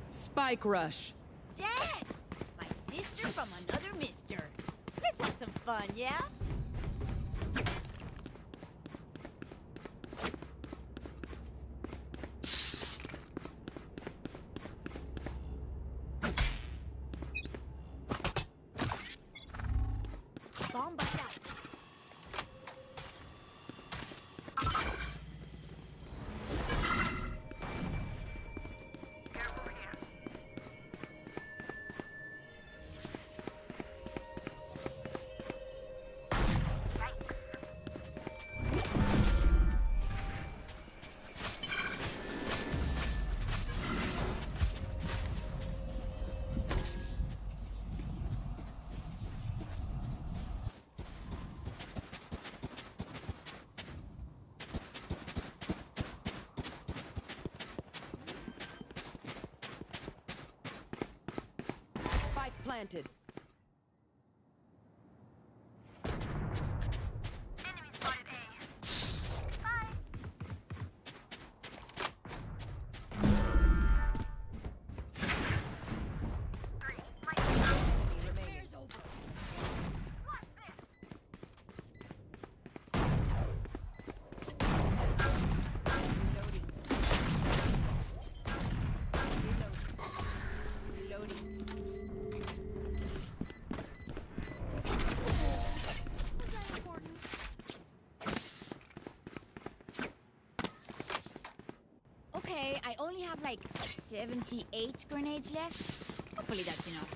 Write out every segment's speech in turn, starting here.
Spike rush. Jet! My sister from another mister. Let's have some fun, yeah? Bomb bust out. Spike planted. Enemy spotted A. Bye. Three. My Fair's over. watch this. Reloading. Was that important? Okay, I only have like 78 grenades left. Hopefully that's enough.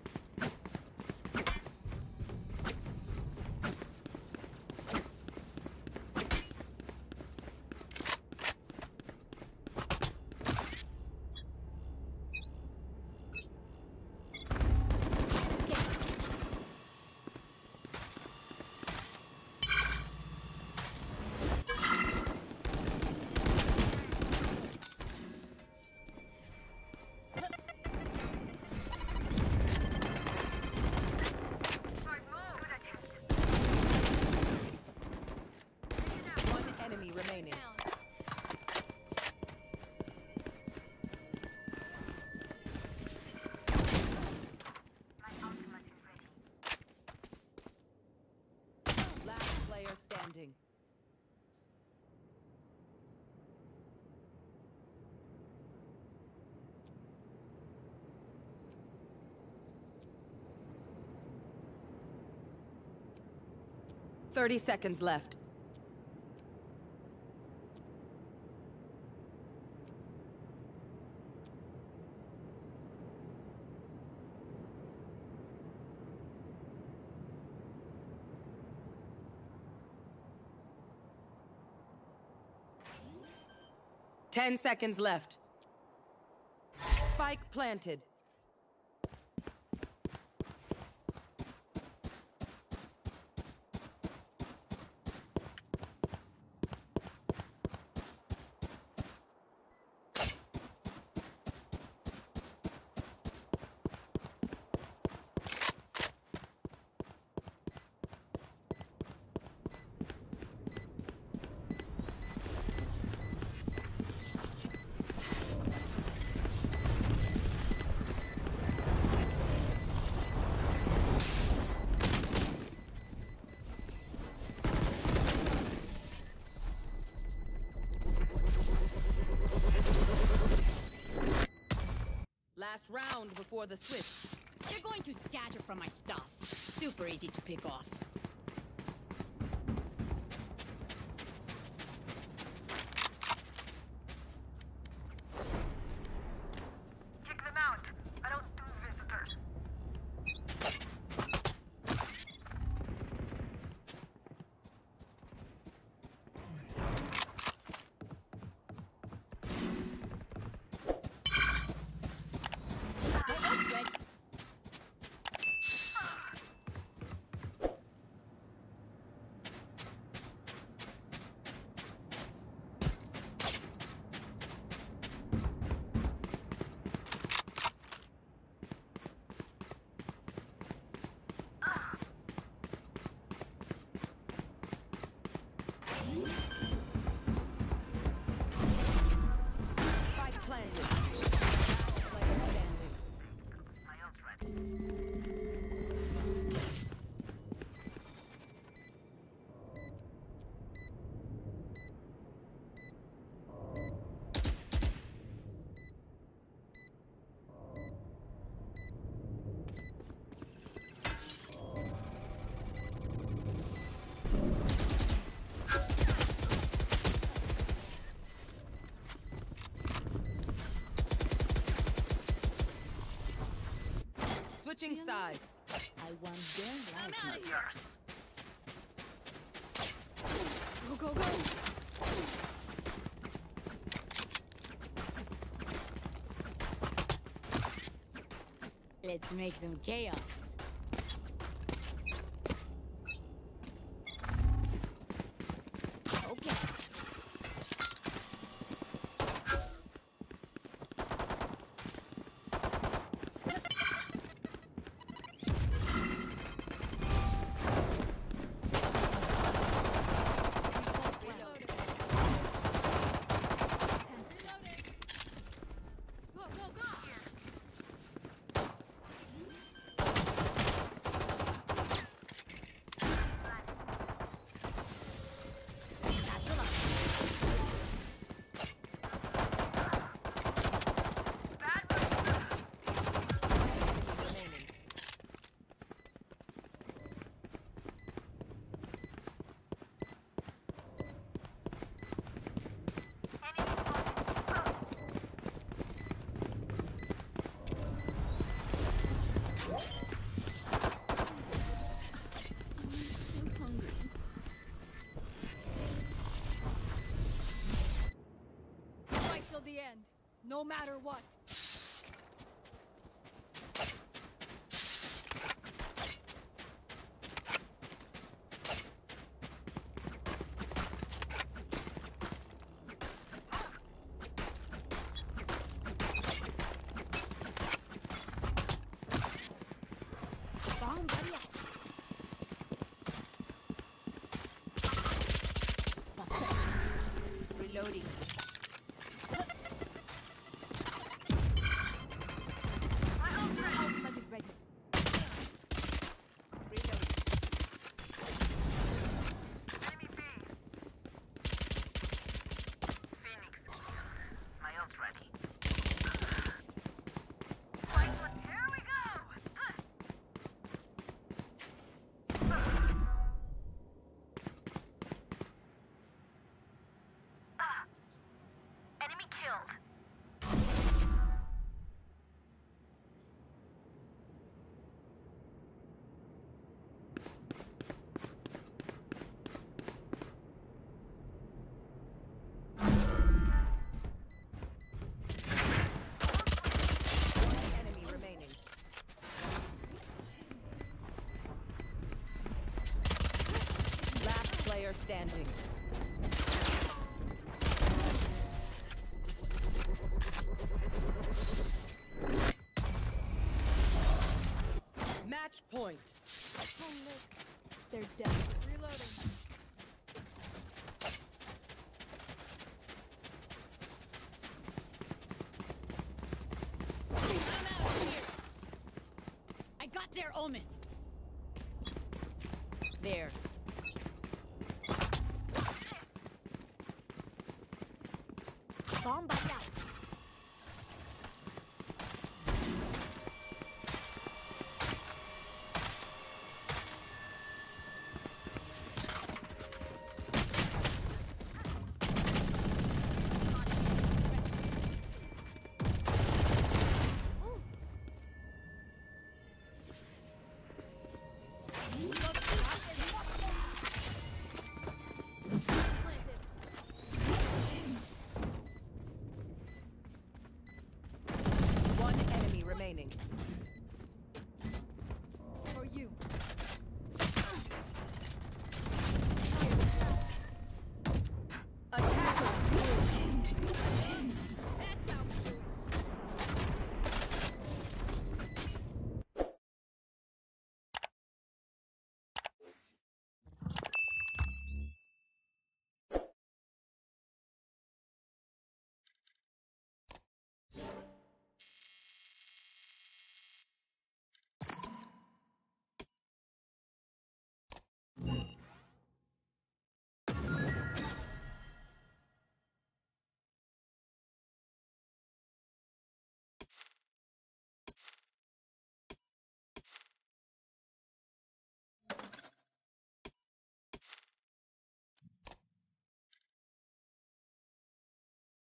Smart move. Good attempt. One enemy remaining. My ultimate is ready. Last player standing. Thirty seconds left. 10 seconds left. Spike planted. Last round before the switch. They're going to scatter from my stuff. Super easy to pick off. Kick them out. I don't do visitors. My ult's ready. Spike planted. Last player Switching sides. I want them like Not yours. Go, go, go! Let's make some chaos. Okay. Go, go, go! Fight till the end, no matter what. Bomb buddy. Reloading. Ultimate is ready. Reloading. Enemy B. Phoenix killed. My ult's ready. Fight one. Here we go! Enemy killed. Enemy remaining. Last player standing. Match point. Oh look, they're dead. Reloading. I'm out of here. I got their omen. There. Bomb buddy.